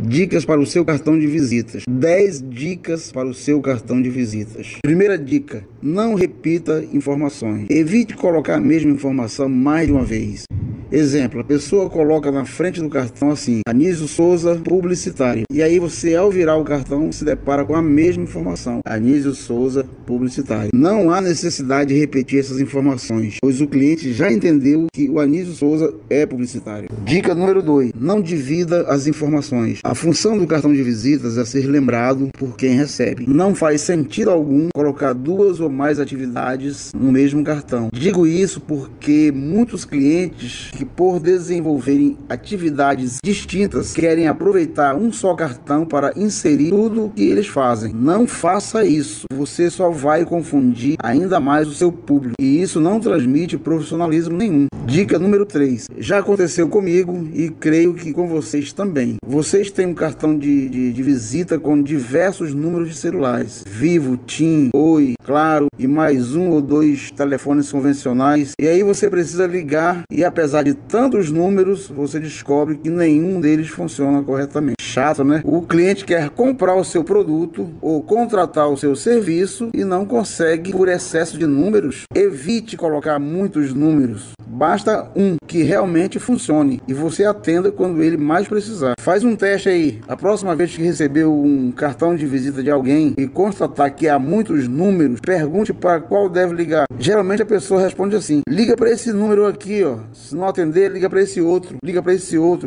Dicas para o seu cartão de visitas. 10 dicas para o seu cartão de visitas. Primeira dica: não repita informações. Evite colocar a mesma informação mais de uma vez. Exemplo, a pessoa coloca na frente do cartão assim: Anísio Souza, publicitário. E aí você, ao virar o cartão, se depara com a mesma informação: Anísio Souza, publicitário. Não há necessidade de repetir essas informações, pois o cliente já entendeu que o Anísio Souza é publicitário. Dica número 2: não divida as informações. A função do cartão de visitas é ser lembrado por quem recebe. Não faz sentido algum colocar 2 ou mais atividades no mesmo cartão. Digo isso porque muitos clientes que, por desenvolverem atividades distintas, querem aproveitar um só cartão para inserir tudo o que eles fazem. Não faça isso. Você só vai confundir ainda mais o seu público, e isso não transmite profissionalismo nenhum. Dica número 3. Já aconteceu comigo e creio que com vocês também. Vocês têm um cartão de visita com diversos números de celulares: Vivo, TIM, Oi, Claro e mais 1 ou 2 telefones convencionais. E aí você precisa ligar e, apesar de tantos números, você descobre que nenhum deles funciona corretamente. Chato, né? O cliente quer comprar o seu produto ou contratar o seu serviço e não consegue por excesso de números. Evite colocar muitos números. Basta um que realmente funcione e você atenda quando ele mais precisar. Faz um teste aí. A próxima vez que receber um cartão de visita de alguém e constatar que há muitos números, pergunte para qual deve ligar. Geralmente a pessoa responde assim: liga para esse número aqui, ó. Se não atender, liga para esse outro, liga para esse outro,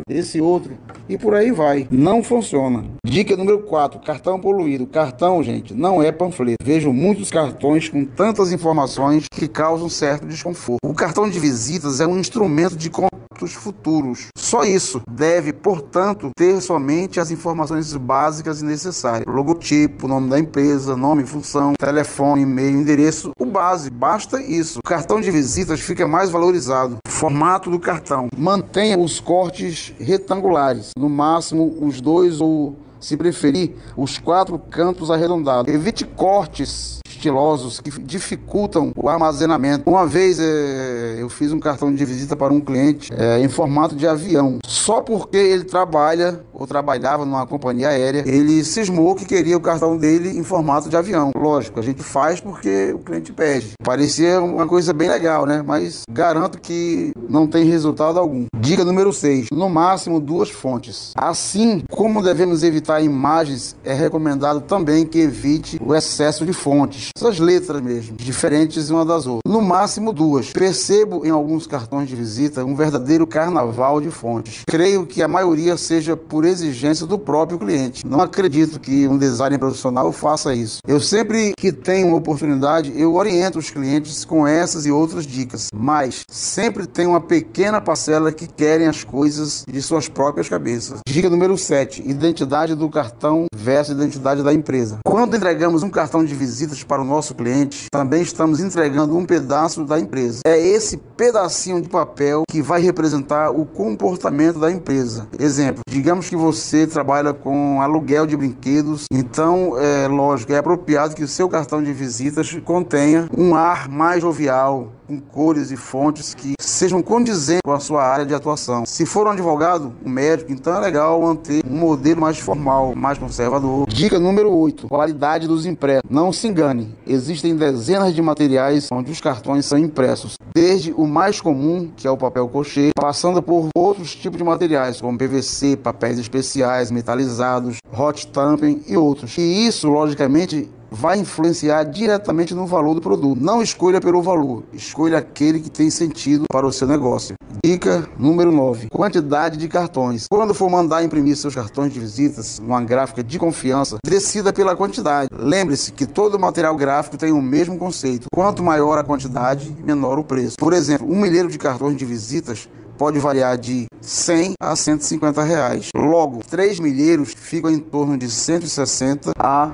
e por aí vai. Não funciona. Dica número 4: cartão poluído. Cartão, gente, não é panfleto. Vejo muitos cartões com tantas informações que causam certo desconforto. O cartão de visitas é um instrumento de contatos futuros. Só isso. Deve, portanto, ter somente as informações básicas e necessárias: logotipo, nome da empresa, nome, função, telefone, e-mail, endereço. O básico. Basta isso. O cartão de visitas fica mais valorizado. Formato do cartão: mantenha os cortes retangulares, no máximo os 2 ou, se preferir, os 4 cantos arredondados. Evite cortes estilosos que dificultam o armazenamento. Uma vez eu fiz um cartão de visita para um cliente em formato de avião. Só porque ele trabalhava numa companhia aérea, ele cismou que queria o cartão dele em formato de avião. Lógico, a gente faz porque o cliente pede. Parecia uma coisa bem legal, né? Mas garanto que não tem resultado algum. Dica número 6: no máximo 2 fontes. Assim como devemos evitar imagens, é recomendado também que evite o excesso de fontes. Essas letras mesmo, diferentes uma das outras. No máximo 2. Percebo em alguns cartões de visita um verdadeiro carnaval de fontes. Creio que a maioria seja por exigência do próprio cliente. Não acredito que um designer profissional faça isso. Eu sempre que tenho uma oportunidade, eu oriento os clientes com essas e outras dicas. Mas sempre tem uma pequena parcela que querem as coisas de suas próprias cabeças. Dica número 7. Identidade do cartão versus identidade da empresa. Quando entregamos um cartão de visitas para o nosso cliente, também estamos entregando um pedaço da empresa. É esse pedacinho de papel que vai representar o comportamento da empresa. Exemplo: digamos que você trabalha com aluguel de brinquedos, então lógico, é apropriado que o seu cartão de visitas contenha um ar mais jovial, com cores e fontes que sejam condizentes com a sua área de atuação. Se for um advogado, um médico, então é legal manter um modelo mais formal, mais conservador. Dica número 8: qualidade dos impressos. Não se engane, existem dezenas de materiais onde os cartões são impressos, desde o mais comum, que é o papel crochê, passando por outros tipos de materiais, como PVC, papéis especiais, metalizados, hot stamping e outros. E isso, logicamente, vai influenciar diretamente no valor do produto. Não escolha pelo valor, escolha aquele que tem sentido para o seu negócio. Dica número 9: quantidade de cartões. Quando for mandar imprimir seus cartões de visitas numa gráfica de confiança, decida pela quantidade. Lembre-se que todo material gráfico tem o mesmo conceito: quanto maior a quantidade, menor o preço. Por exemplo, 1 milheiro de cartões de visitas pode variar de 100 a 150 reais. Logo, 3 milheiros ficam em torno de 160 a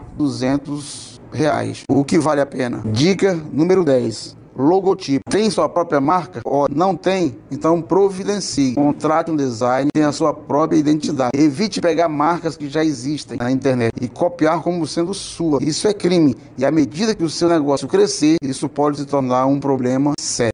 200 reais. O que vale a pena? Dica número 10: logotipo. Tem sua própria marca? Ou não tem? Então providencie. Contrate um design, tenha a sua própria identidade. Evite pegar marcas que já existem na internet e copiar como sendo sua. Isso é crime. E à medida que o seu negócio crescer, isso pode se tornar um problema sério.